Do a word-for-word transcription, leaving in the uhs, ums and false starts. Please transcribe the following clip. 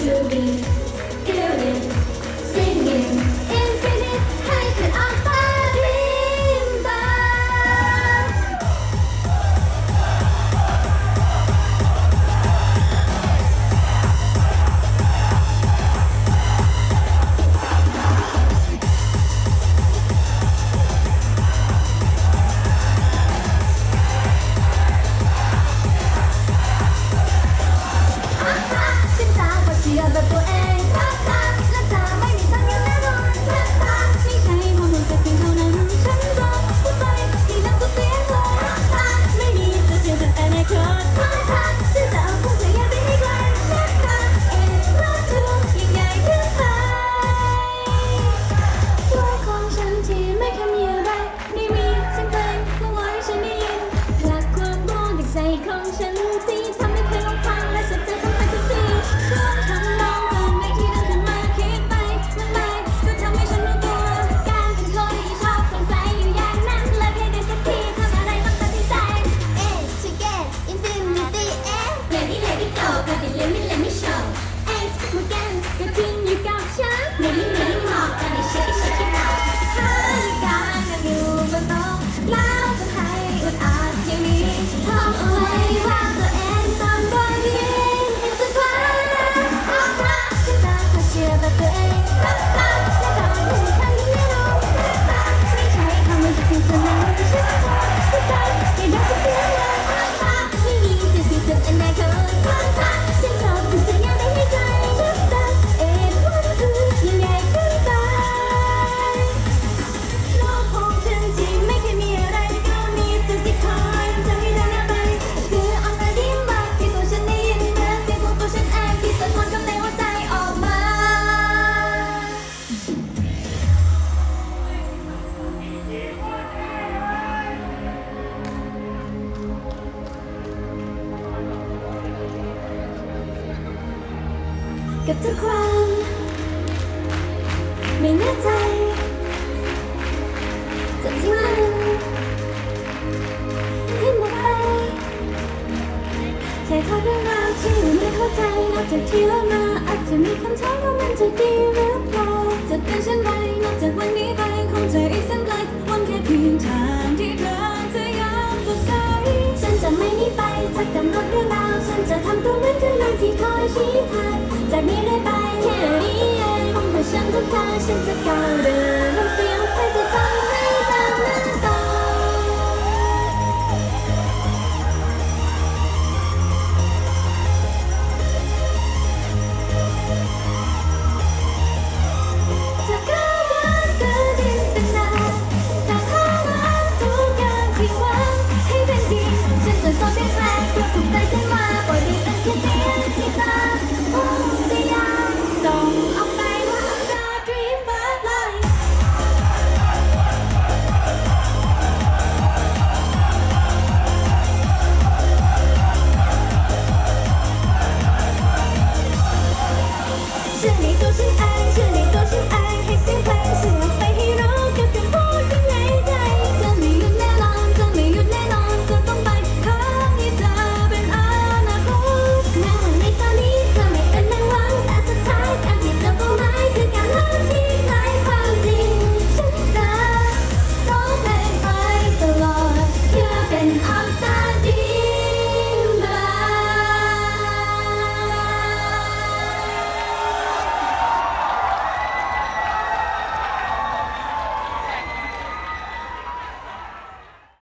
to be feeling singing infinite ให้เกิดอัลฟาริมบาเชื่อแบบตัวเองรักรักและเธอไม่มีทางอยู่แน่นอนรักรักไม่ใช่ความรู้สึกเพียงเท่านั้นฉันจะพูดไปที่นั่นก็เสียงเลยรักรักไม่มีจะเชื่อแต่อนาคตรักรักฉันจะเอาความพยายามไปให้ไกลรักรักเองรักเธอยิ่งใหญ่ขึ้นไปตัวของฉันที่ไม่เคยมีอะไรไม่มีเสียงเพลงมาไว้ฉันได้ยินพลังความร้อนจากใจของฉันที่ทำให้เคยลงทางและฉันจะทำให้ทุกทีทำนองเกินในที่เดินขึ้นมาคิดไปมันไม่ก็ทำให้ฉันรู้ตัวการเป็นคนที่ชอบสงสัยอยู่อย่างนั้นเลยเพียงได้สักทีทำอะไรต้องตัดสินใจ A to get infinity A Let it let it go ก็ได้ let me let me show X เหมือนกันก็ทิ้งอยู่กับฉัน Let me let me more ก็ได้ shake it shake it out หายการกันอยู่บนโต๊ะแล้วจะให้อุดอัดอย่างนี้ทำเอาไว้ว่าตัวเองตอนบ่อยยิ่งให้สุดท้ายฉันจะขอเชื่อแบบตัวเองรักรักและเธอไม่มีทางที่แน่นอนรักรักไม่ใช่คำว่าจะเป็นส่วนหนึ่งที่ฉันจะพูดไปให้ได้ทุกเสียงเลยรักรักไม่มีจะสิ้นสุดอนาคตรักรักฉันชอบเป็นสัญญาณให้ใจรักรักเอ็นวันคือยิ่งใหญ่ขึ้นไปโลกของฉันที่ไม่เคยมีอะไรก็มีสิ่งที่คอยทำให้เดินหน้าไปคือออนไลน์ดีมากที่ตัวฉันได้ยินเหมือนเสียงของตัวฉันเองที่สะท้อนกับในหัวใจออกมากับทุกความไม่แน่ใจจะทิ้งมันให้หมดไปแค่ทอดเรื่องราวที่ไม่เข้าใจนอกจากที่เล่ามาอาจจะมีคำถามว่ามันจะดีหรือเปล่าจะเป็นเช่นไรนอกจากวันนี้ไปคงจะอีกสักไกลวันแค่เพียงทางที่เดินจะยามสดใสฉันจะไม่หนีไปจากกำหนดเรื่องราวฉันจะทำตัวเหมือนคือนางที่คอยชี้ทางจากนี้เรื่อยไปแค่นี้เองมองแต่ฉันทุกทางฉันจะก้าวเดินบนเสียง